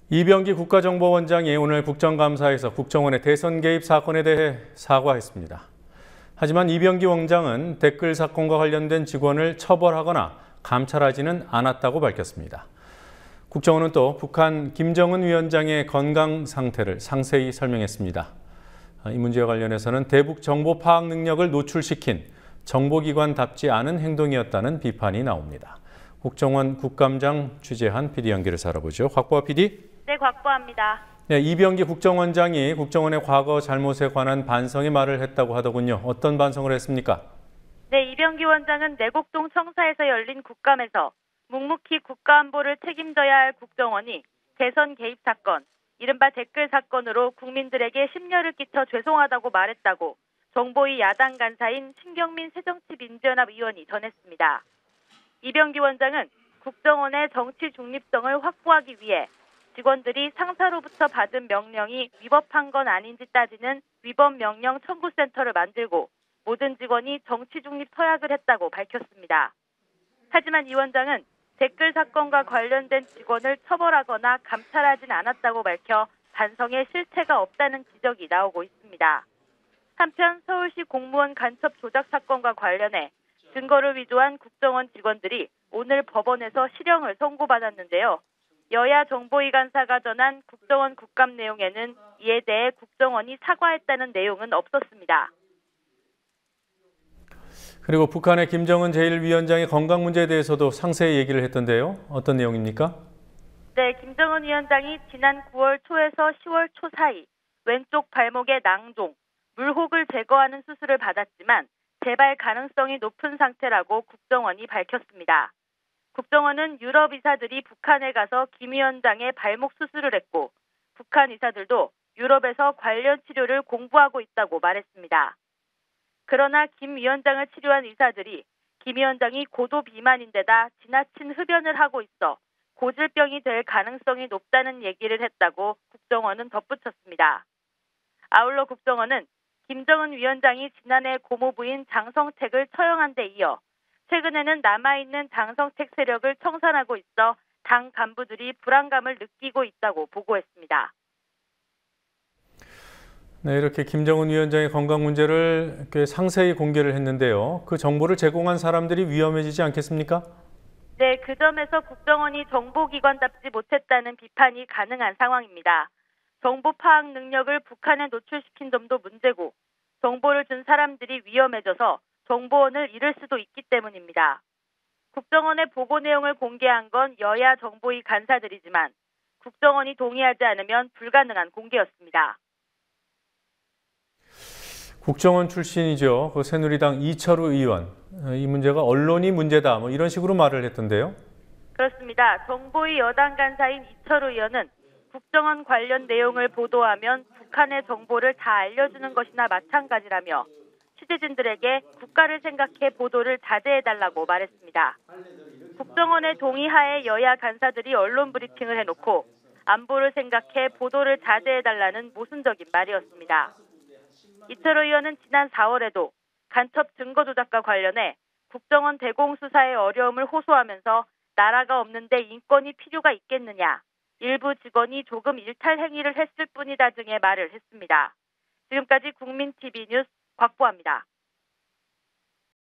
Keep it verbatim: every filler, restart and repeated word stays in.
이병기 국가정보원장이 오늘 국정감사에서 국정원의 대선 개입 사건에 대해 사과했습니다. 하지만 이병기 원장은 댓글 사건과 관련된 직원을 처벌하거나 감찰하지는 않았다고 밝혔습니다. 국정원은 또 북한 김정은 위원장의 건강 상태를 상세히 설명했습니다. 이 문제와 관련해서는 대북 정보 파악 능력을 노출시킨 정보기관답지 않은 행동이었다는 비판이 나옵니다. 국정원 국감장 취재한 피디 연결을 살아보죠. 곽보아 피디. 네, 곽보아입니다. 네, 이병기 국정원장이 국정원의 과거 잘못에 관한 반성의 말을 했다고 하더군요. 어떤 반성을 했습니까? 네, 이병기 원장은 내곡동 청사에서 열린 국감에서 묵묵히 국가안보를 책임져야 할 국정원이 대선 개입 사건, 이른바 댓글 사건으로 국민들에게 심려를 끼쳐 죄송하다고 말했다고 정보위 야당 간사인 신경민 새정치민주연합 의원이 전했습니다. 이병기 원장은 국정원의 정치 중립성을 확보하기 위해 직원들이 상사로부터 받은 명령이 위법한 건 아닌지 따지는 위법명령 청구센터를 만들고 모든 직원이 정치 중립 서약을 했다고 밝혔습니다. 하지만 이 원장은 댓글 사건과 관련된 직원을 처벌하거나 감찰하진 않았다고 밝혀 반성의 실체가 없다는 지적이 나오고 있습니다. 한편 서울시 공무원 간첩 조작 사건과 관련해 증거를 위조한 국정원 직원들이 오늘 법원에서 실형을 선고받았는데요. 여야 정보위 간사가 전한 국정원 국감 내용에는 이에 대해 국정원이 사과했다는 내용은 없었습니다. 그리고 북한의 김정은 제일 위원장의 건강 문제에 대해서도 상세히 얘기를 했던데요. 어떤 내용입니까? 네, 김정은 위원장이 지난 구월 초에서 시월 초 사이 왼쪽 발목의 낭종, 물혹을 제거하는 수술을 받았지만 재발 가능성이 높은 상태라고 국정원이 밝혔습니다. 국정원은 유럽 의사들이 북한에 가서 김 위원장의 발목 수술을 했고 북한 의사들도 유럽에서 관련 치료를 공부하고 있다고 말했습니다. 그러나 김 위원장을 치료한 의사들이 김 위원장이 고도 비만인데다 지나친 흡연을 하고 있어 고질병이 될 가능성이 높다는 얘기를 했다고 국정원은 덧붙였습니다. 아울러 국정원은 김정은 위원장이 지난해 고모부인 장성택을 처형한 데 이어 최근에는 남아있는 장성택 세력을 청산하고 있어 당 간부들이 불안감을 느끼고 있다고 보고했습니다. 네, 이렇게 김정은 위원장의 건강 문제를 꽤 상세히 공개를 했는데요. 그 정보를 제공한 사람들이 위험해지지 않겠습니까? 네, 그 점에서 국정원이 정보기관답지 못했다는 비판이 가능한 상황입니다. 정보 파악 능력을 북한에 노출시킨 점도 문제고 정보를 준 사람들이 위험해져서 정보원을 잃을 수도 있기 때문입니다. 국정원의 보고 내용을 공개한 건 여야 정보위 간사들이지만 국정원이 동의하지 않으면 불가능한 공개였습니다. 국정원 출신이죠. 그 새누리당 이철우 의원. 이 문제가 언론이 문제다. 뭐 이런 식으로 말을 했던데요. 그렇습니다. 정보위 여당 간사인 이철우 의원은 국정원 관련 내용을 보도하면 북한의 정보를 다 알려주는 것이나 마찬가지라며 취재진들에게 국가를 생각해 보도를 자제해달라고 말했습니다. 국정원의 동의하에 여야 간사들이 언론 브리핑을 해놓고 안보를 생각해 보도를 자제해달라는 모순적인 말이었습니다. 이철우 의원은 지난 사월에도 간첩 증거 조작과 관련해 국정원 대공수사의 어려움을 호소하면서 나라가 없는데 인권이 필요가 있겠느냐, 일부 직원이 조금 일탈 행위를 했을 뿐이다 등의 말을 했습니다. 지금까지 국민티비 뉴스 곽보아입니다.